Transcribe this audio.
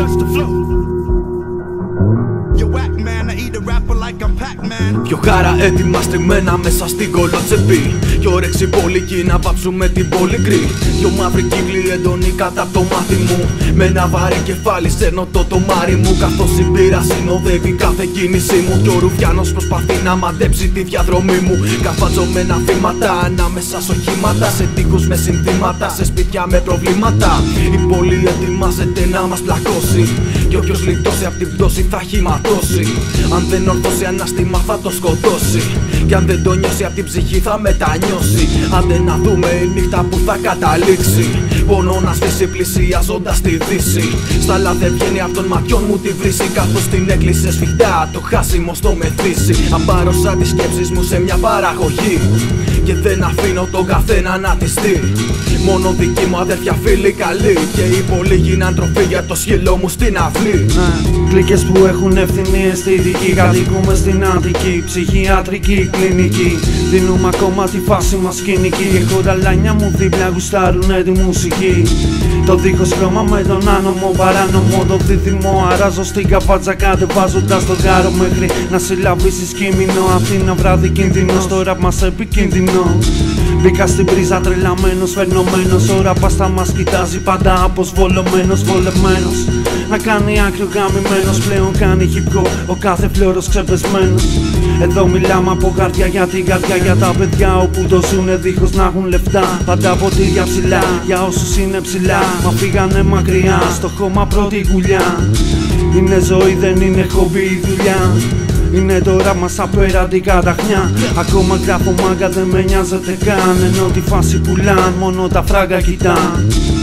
Watch the flow. You whack man, I eat a rapper like I'm Pac-Man. Πιο χαρά έτοιμα στριμμένα μέσα στην κολοτσεπή. Πιο όρεξη πολική να βάψουμε την πολυκρή. Πιο μαύρη κύκλη έντονη κατά το μάτι μου. Με ένα βαρύ κεφάλι σέρνω το τομάρι μου. Καθώς η πείρα συνοδεύει κάθε κίνησή μου. Κι ο Ρουφιάνος προσπαθεί να μαντέψει τη διαδρομή μου. Καφατζωμένα βήματα ανάμεσα σ' οχήματα. Σε τείχους με συνθήματα, σε σπίτια με προβλήματα. Η πόλη ετοιμάζεται να μας πλακώσει. Κι όποιος λιτώσει απ' την πτώση θα χυματώσει. Αν δεν ορθώσει ανάστημα θα το σκοτώσει. Κι αν δεν το νιώσει απ' την ψυχή θα μετανιώσει. Άντε να δούμε η νύχτα που θα καταλήξει. Πονώ να σβήσει πλησιάζοντας τη δύση. Στα λάδια βγαίνει απ' των ματιών μου τη βρύση. Καθώς την έκλεισε σφιχτά το χάσιμο στο μεθύσι. Αμπάρωσα τις σκέψεις μου σε μια παραγωγή. Και δεν αφήνω τον καθένα να τη στεί. Μόνο δικοί μου αδέρφια φίλοι καλοί. Και οι πολλοί γίναν τροφή για το σκύλο μου στην αυλή. Κλίκες που έχουν ευθυνή αισθητική. Κατοικούμε στην Αττική, ψυχιατρική κλινική. Δίνουμε ακόμα τη φάση μας σκηνική. Έχω τα λάνια μου δίπλα, γουστάρουνε τη μουσική. Το δίχως χρώμα με τον άνομο παράνομο. Το δίδυμο αράζω στην καβάτσα κατεβάζοντας τον κάρο. Μέχρι να συλλαβήσεις κείμενο. Αυτή είναι βράδυ κινδυνός, το ραπ μας επικίνδυνο. Μπήκα στην πρίζα τρελαμένος, φαινομένος. Ο ραπάς θα μας κοιτάζει πάντα αποσβολωμένος, βολεμένος. Να κάνει άκριο γαμημένος, πλέον κάνει hip-hop ο κάθε φλόρος ξεπεσμένος. Εδώ μιλάμε από καρδιά για την καρδιά, για τα παιδιά όπου το ζουνε δίχως να έχουν λεφτά. Πάντα ποτήρια ψηλά, για όσους είναι ψηλά. Μα φύγανε μακριά, στο χώμα πρώτη γουλιά. Είναι ζωή, δεν είναι χομπί η δουλειά. Είναι τώρα μας απέραντη καταχνιά. Ακόμα γράφω μάγκα, δεν με νοιάζεται καν. Ενώ τη φάση πουλάν, μόνο τα φράγκα κοιτάν.